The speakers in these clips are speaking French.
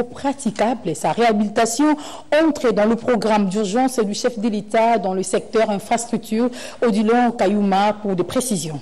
praticable. Sa réhabilitation entre dans le programme d'urgence du chef de l'État dans le secteur infrastructure, Odilon Kayuma, pour des précisions.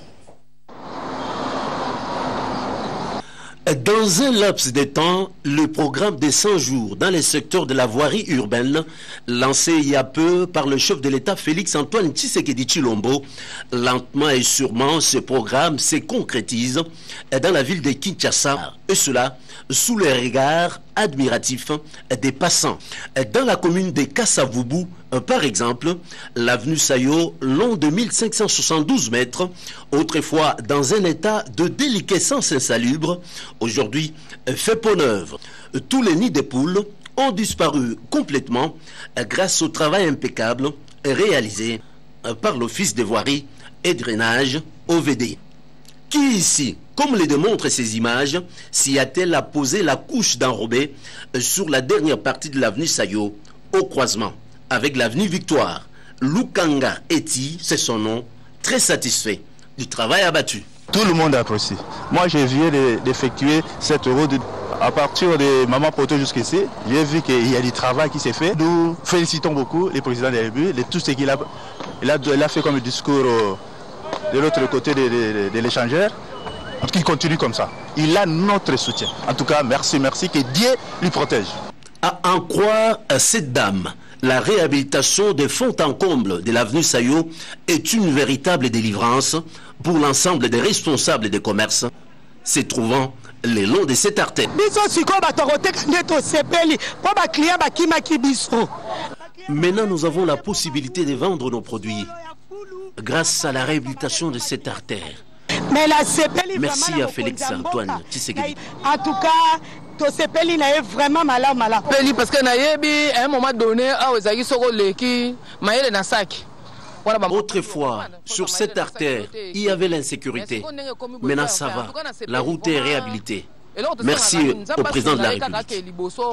Dans un laps de temps, le programme des 100 jours dans les secteurs de la voirie urbaine, lancé il y a peu par le chef de l'État Félix-Antoine Tshisekedi Tshilombo, lentement et sûrement ce programme se concrétise dans la ville de Kinshasa, et cela sous les regards admiratifs des passants. Dans la commune de Kassavubu, par exemple, l'avenue Sayo, long de 1572 mètres, autrefois dans un état de déliquescence insalubre, aujourd'hui fait peau neuve. Tous les nids des poules ont disparu complètement grâce au travail impeccable réalisé par l'Office des voiries et drainage OVD. Qui ici, comme le démontrent ces images, s'y a-t-elle à poser la couche d'enrobé sur la dernière partie de l'avenue Sayo, au croisement avec l'avenue Victoire? Lukanga Eti, c'est son nom, très satisfait du travail abattu. Tout le monde apprécie. Moi, j'ai viens d'effectuer cette route à partir de Maman Poto jusqu'ici. J'ai vu qu'il y a du travail qui s'est fait. Nous félicitons beaucoup le président de la République de tout ce qu'il a, il a fait comme discours de l'autre côté de l'échangeur. Qu'il continue comme ça. Il a notre soutien. En tout cas, merci, que Dieu lui protège. À en croire à cette dame, la réhabilitation des fonds en comble de l'avenue Sayo est une véritable délivrance pour l'ensemble des responsables des commerces se trouvant le long de cette artère. Maintenant, nous avons la possibilité de vendre nos produits grâce à la réhabilitation de cette artère. Merci à Félix-Antoine Tshisekedi. En tout cas, Tosepeli n'a vraiment malade. Parce que à un moment donné, autrefois, sur cette artère, il y avait l'insécurité. Maintenant, ça va. La route est réhabilitée. Merci au président de la République.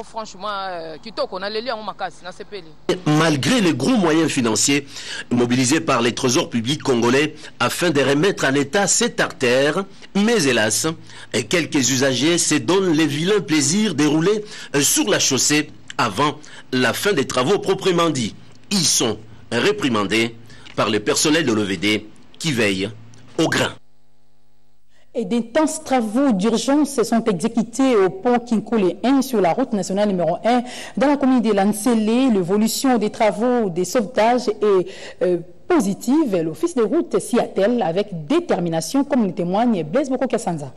Malgré les gros moyens financiers mobilisés par les trésors publics congolais afin de remettre en état cette artère, mais hélas, quelques usagers se donnent les vilains plaisirs de rouler sur la chaussée avant la fin des travaux proprement dits. Ils sont réprimandés par le personnel de l'OVD qui veille au grain. Et d'intenses travaux d'urgence sont exécutés au pont Kinkole 1 sur la route nationale numéro 1 dans la commune de Lansele. L'évolution des travaux de sauvetage est positive. L'office de route s'y attelle avec détermination, comme le témoigne Blaise Boko Kassanza.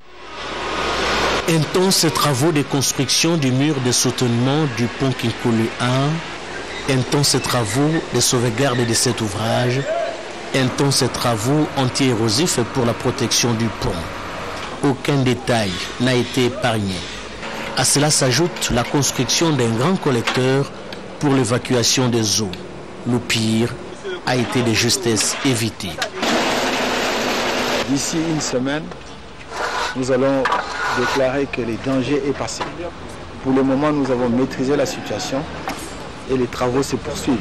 Intenses travaux de construction du mur de soutenement du pont Kinkole 1, intenses travaux de sauvegarde de cet ouvrage, intenses travaux anti-érosifs pour la protection du pont. Aucun détail n'a été épargné. À cela s'ajoute la construction d'un grand collecteur pour l'évacuation des eaux. Le pire a été de justesse évité. D'ici une semaine, nous allons déclarer que le danger est passé. Pour le moment, nous avons maîtrisé la situation et les travaux se poursuivent.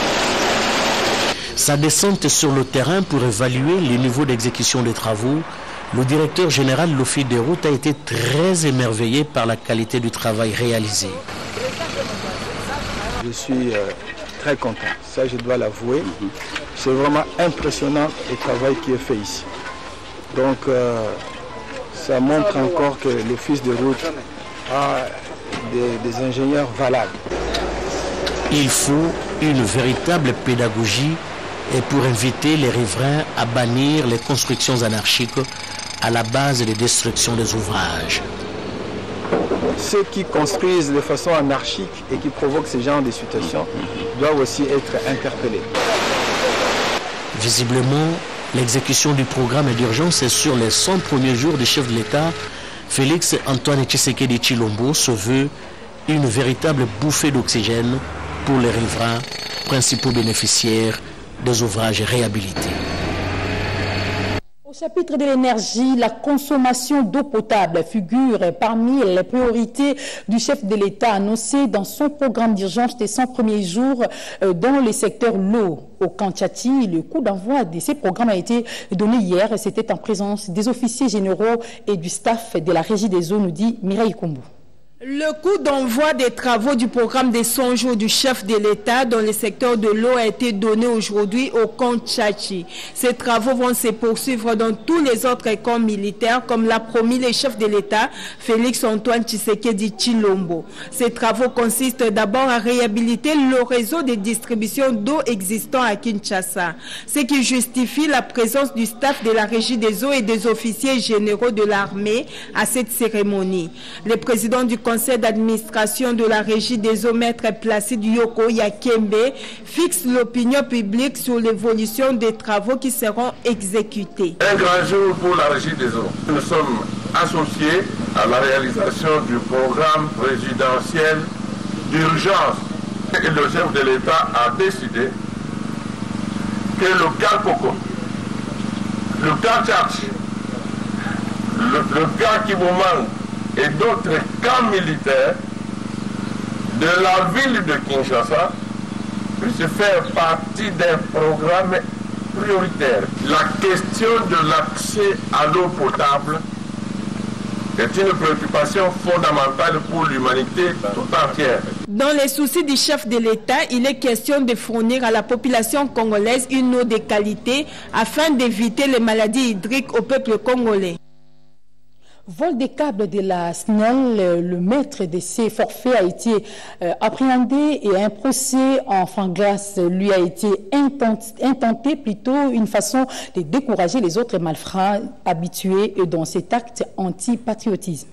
Sa descente sur le terrain pour évaluer le niveau d'exécution des travaux, le directeur général de l'Office des routes a été très émerveillé par la qualité du travail réalisé. Je suis très content, ça je dois l'avouer. C'est vraiment impressionnant le travail qui est fait ici. Donc ça montre encore que l'Office des routes a des ingénieurs valables. Il faut une véritable pédagogie et pour inviter les riverains à bannir les constructions anarchiques à la base des destructions des ouvrages. Ceux qui construisent de façon anarchique et qui provoquent ce genre de situations doivent aussi être interpellés. Visiblement, l'exécution du programme d'urgence sur les 100 premiers jours du chef de l'État, Félix-Antoine Tshisekedi Tshilombo, se veut une véritable bouffée d'oxygène pour les riverains, principaux bénéficiaires des ouvrages réhabilités. Au chapitre de l'énergie, la consommation d'eau potable figure parmi les priorités du chef de l'État annoncé dans son programme d'urgence des 100 premiers jours dans le secteur l'eau. Au Kanchati, le coup d'envoi de ces programmes a été donné hier. C'était en présence des officiers généraux et du staff de la Régie des eaux, nous dit Mireille Kombo. Le coup d'envoi des travaux du programme des 100 jours du chef de l'État dans le secteur de l'eau a été donné aujourd'hui au camp Tchatchi. Ces travaux vont se poursuivre dans tous les autres camps militaires, comme l'a promis le chef de l'État, Félix Antoine Tshisekedi Tshilombo. Ces travaux consistent d'abord à réhabiliter le réseau de distribution d'eau existant à Kinshasa, ce qui justifie la présence du staff de la Régie des eaux et des officiers généraux de l'armée à cette cérémonie. Le président du conseil d'administration de la Régie des eaux, maître Placide Yoko Yakembe, fixe l'opinion publique sur l'évolution des travaux qui seront exécutés. Un grand jour pour la Régie des eaux. Nous sommes associés à la réalisation du programme présidentiel d'urgence. Et le chef de l'État a décidé que le cas Coco, le cas Tchatchi, le cas Kibouman et d'autres camps militaires de la ville de Kinshasa puissent faire partie d'un programme prioritaire. La question de l'accès à l'eau potable est une préoccupation fondamentale pour l'humanité tout entière. Dans les soucis du chef de l'État, il est question de fournir à la population congolaise une eau de qualité afin d'éviter les maladies hydriques au peuple congolais. Vol des câbles de la SNEL, le maître de ces forfaits a été appréhendé et un procès en fin de grâce lui a été intenté, plutôt une façon de décourager les autres malfrats habitués dans cet acte anti-patriotisme.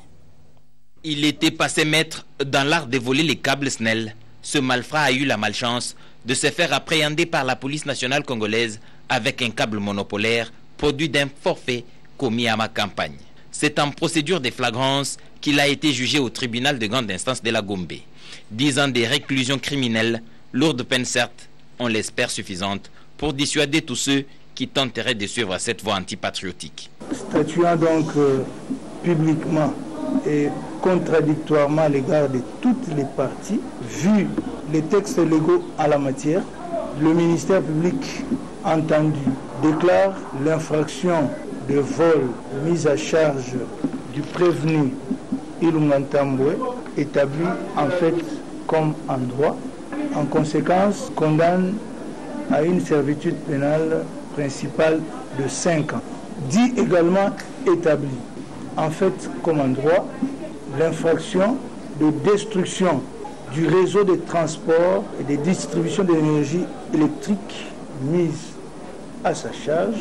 Il était passé maître dans l'art de voler les câbles SNEL. Ce malfrat a eu la malchance de se faire appréhender par la police nationale congolaise avec un câble monopolaire produit d'un forfait commis à ma campagne. C'est en procédure de flagrance qu'il a été jugé au tribunal de grande instance de la Gombe. 10 ans de réclusion criminelle, lourde peine certes, on l'espère suffisante pour dissuader tous ceux qui tenteraient de suivre cette voie antipatriotique. Statuant donc publiquement et contradictoirement à l'égard de toutes les parties, vu les textes légaux en la matière, le ministère public entendu déclare l'infraction de vol mise à charge du prévenu Ilungantambwe établi en fait comme en droit. En conséquence, condamne à une servitude pénale principale de 5 ans. Dit également établi en fait comme en droit l'infraction de destruction du réseau de transport et de distribution d'énergie électrique mise à sa charge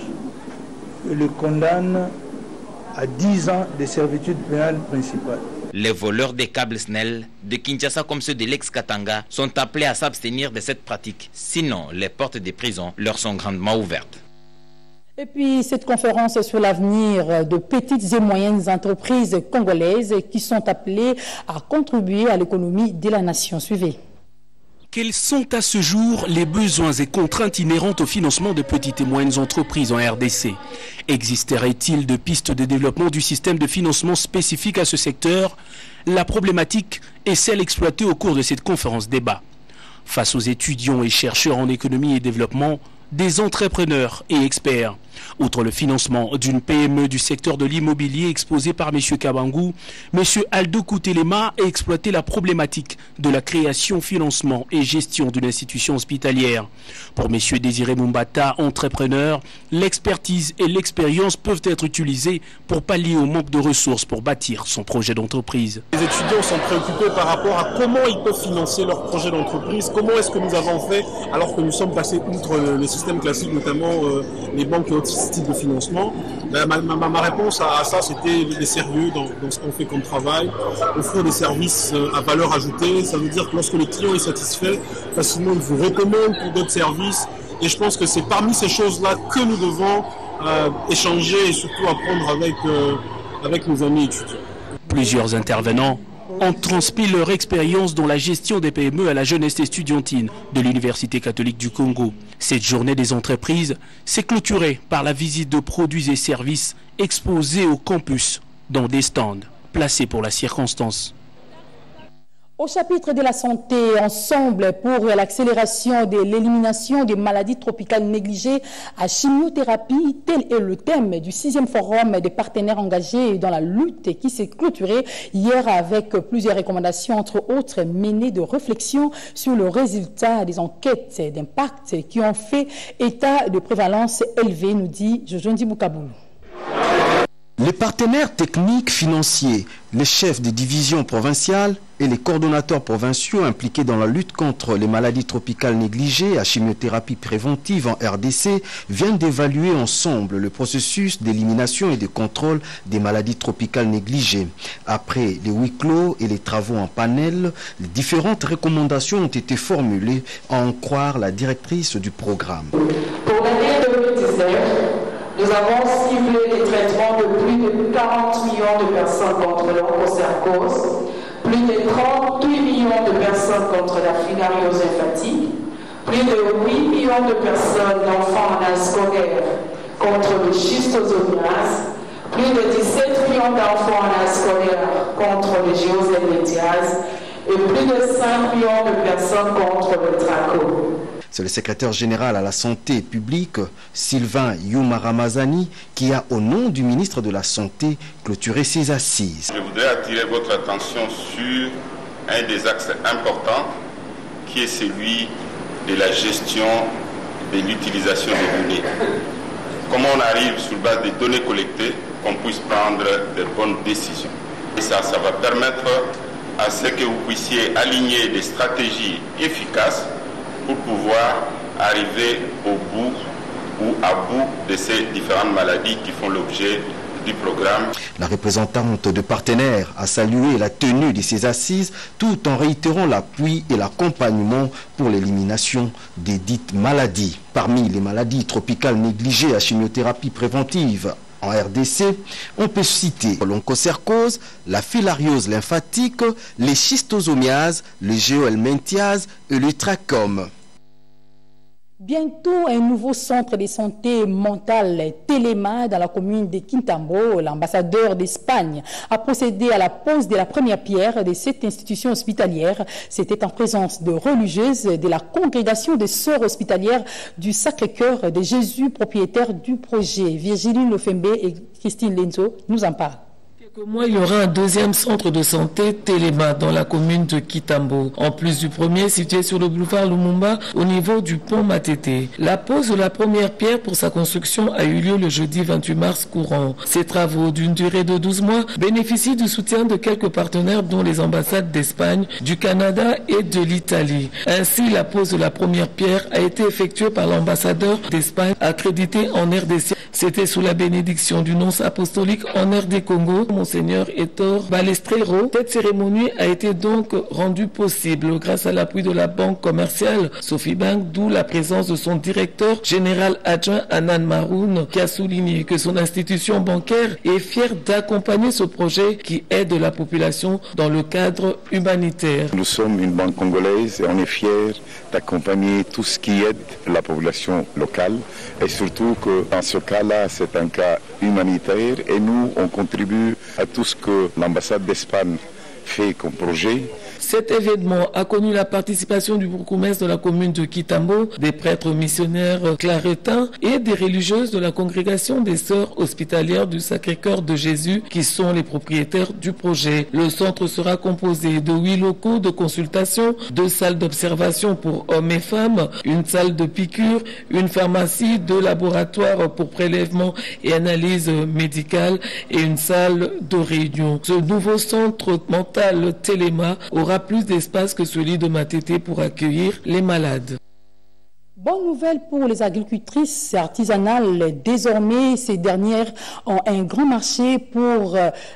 et le condamne à 10 ans de servitude pénale principale. Les voleurs des câbles SNEL de Kinshasa comme ceux de l'ex-Katanga sont appelés à s'abstenir de cette pratique. Sinon, les portes des prisons leur sont grandement ouvertes. Et puis, cette conférence sur l'avenir de petites et moyennes entreprises congolaises qui sont appelées à contribuer à l'économie de la nation. Suivez. Quels sont à ce jour les besoins et contraintes inhérentes au financement de petites et moyennes entreprises en RDC? Existerait-il de pistes de développement du système de financement spécifique à ce secteur? La problématique est celle exploitée au cours de cette conférence débat. Face aux étudiants et chercheurs en économie et développement, des entrepreneurs et experts. Outre le financement d'une PME du secteur de l'immobilier exposé par M. Kabangou, M. Aldo Koutelema a exploité la problématique de la création, financement et gestion d'une institution hospitalière. Pour M. Désiré Mumbata, entrepreneur, l'expertise et l'expérience peuvent être utilisées pour pallier au manque de ressources pour bâtir son projet d'entreprise. Les étudiants sont préoccupés par rapport à comment ils peuvent financer leur projet d'entreprise, comment est-ce que nous avons fait alors que nous sommes passés outre le système classique, notamment les banques et autres types de financement. Ma réponse à ça, c'était les sérieux dans ce qu'on fait comme travail, offrir des services à valeur ajoutée. Ça veut dire que lorsque le client est satisfait, facilement il vous recommande pour d'autres services. Et je pense que c'est parmi ces choses-là que nous devons échanger et surtout apprendre avec nos amis étudiants. Plusieurs intervenants ont transmis leur expérience dans la gestion des PME à la jeunesse estudiantine de l'Université catholique du Congo. Cette journée des entreprises s'est clôturée par la visite de produits et services exposés au campus dans des stands placés pour la circonstance. Au chapitre de la santé, ensemble pour l'accélération de l'élimination des maladies tropicales négligées à chimiothérapie, tel est le thème du 6e forum des partenaires engagés dans la lutte qui s'est clôturé hier avec plusieurs recommandations, entre autres menées de réflexion sur le résultat des enquêtes d'impact qui ont fait état de prévalence élevée, nous dit Jojondi Boukaboulou. Les partenaires techniques, financiers, les chefs des divisions provinciales et les coordonnateurs provinciaux impliqués dans la lutte contre les maladies tropicales négligées à chimiothérapie préventive en RDC viennent d'évaluer ensemble le processus d'élimination et de contrôle des maladies tropicales négligées. Après les huis clos et les travaux en panel, les différentes recommandations ont été formulées, à en croire la directrice du programme. Pour l'année 2019, nous avons ciblé les traitements de plus de 40 millions de personnes contre l'onchocercose, plus de 38 millions de personnes contre la filariose lymphatique, plus de 8 millions de personnes d'enfants en âge scolaire contre le schistosomiase, plus de 17 millions d'enfants en âge scolaire contre le géoselmétiase et plus de 5 millions de personnes contre le trachome. C'est le secrétaire général à la santé publique, Sylvain Youma Ramazani, qui a, au nom du ministre de la Santé, clôturé ces assises. Je voudrais attirer votre attention sur un des axes importants, qui est celui de la gestion de l'utilisation des données. Comment on arrive, sur base des données collectées, qu'on puisse prendre de bonnes décisions. Et ça va permettre à ce que vous puissiez aligner des stratégies efficaces pour pouvoir arriver au bout ou à bout de ces différentes maladies qui font l'objet du programme. La représentante de partenaires a salué la tenue de ces assises tout en réitérant l'appui et l'accompagnement pour l'élimination des dites maladies. Parmi les maladies tropicales négligées à chimiothérapie préventive en RDC, on peut citer l'onchocercose, la filariose lymphatique, les schistosomiases, le géohelminthiase et le trachome. Bientôt, un nouveau centre de santé mentale Téléma dans la commune de Quintambo. L'ambassadeur d'Espagne a procédé à la pose de la première pierre de cette institution hospitalière. C'était en présence de religieuses de la congrégation des sœurs hospitalières du Sacré-Cœur de Jésus, propriétaire du projet. Virginie Lofembe et Christine Lenzo nous en parlent. Il y aura un deuxième centre de santé Téléma dans la commune de Kitambo, en plus du premier situé sur le boulevard Lumumba au niveau du pont Matete. La pose de la première pierre pour sa construction a eu lieu le jeudi 28 mars courant. Ces travaux d'une durée de 12 mois bénéficient du soutien de quelques partenaires dont les ambassades d'Espagne, du Canada et de l'Italie. Ainsi, la pose de la première pierre a été effectuée par l'ambassadeur d'Espagne accrédité en RDC. C'était sous la bénédiction du nonce apostolique en RD Congo, Monseigneur Hétor Balestrero. Cette cérémonie a été donc rendue possible grâce à l'appui de la banque commerciale Sophie Bank, d'où la présence de son directeur général adjoint Anan Maroun, qui a souligné que son institution bancaire est fière d'accompagner ce projet qui aide la population dans le cadre humanitaire. Nous sommes une banque congolaise et on est fiers d'accompagner tout ce qui aide la population locale et surtout que dans ce cas-là, c'est un cas humanitaire et nous, on contribue à tout ce que l'ambassade d'Espagne fait comme projet. Cet événement a connu la participation du bourgmestre de la commune de Kitambo, des prêtres missionnaires claretins et des religieuses de la congrégation des sœurs hospitalières du Sacré-Cœur de Jésus qui sont les propriétaires du projet. Le centre sera composé de 8 locaux de consultation, 2 salles d'observation pour hommes et femmes, une salle de piqûre, une pharmacie, 2 laboratoires pour prélèvement et analyse médicale et une salle de réunion. Ce nouveau centre mental Téléma aura plus d'espace que celui de Matete pour accueillir les malades. Bonne nouvelle pour les agricultrices artisanales. Désormais, ces dernières ont un grand marché pour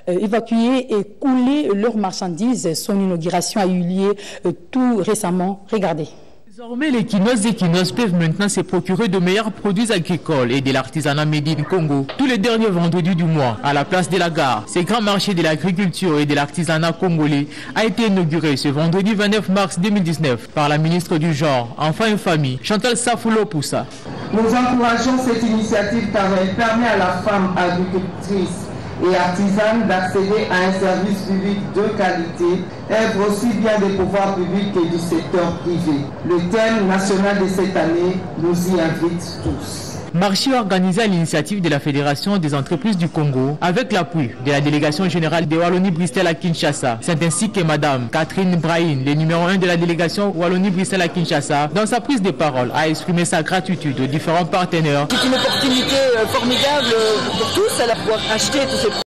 évacuer et couler leurs marchandises. Son inauguration a eu lieu tout récemment. Regardez. Désormais, les quinoises et quinoises peuvent maintenant se procurer de meilleurs produits agricoles et de l'artisanat Made in Congo. Tous les derniers vendredis du mois, à la place de la gare, ce grand marché de l'agriculture et de l'artisanat congolais a été inauguré ce vendredi 29 mars 2019 par la ministre du Genre, Enfants et Famille, Chantal Safoulo Poussa. Nous encourageons cette initiative car elle permet à la femme agricultrice et artisanes d'accéder à un service public de qualité, œuvre aussi bien des pouvoirs publics que du secteur privé. Le thème national de cette année nous y invite tous. Marché organisé à l'initiative de la Fédération des entreprises du Congo avec l'appui de la délégation générale de Wallonie-Bruxelles à Kinshasa. C'est ainsi que Madame Catherine Brahim, le numéro 1 de la délégation Wallonie-Bruxelles à Kinshasa, dans sa prise de parole, a exprimé sa gratitude aux différents partenaires. C'est une opportunité formidable pour tous à pouvoir acheter tous ces produits.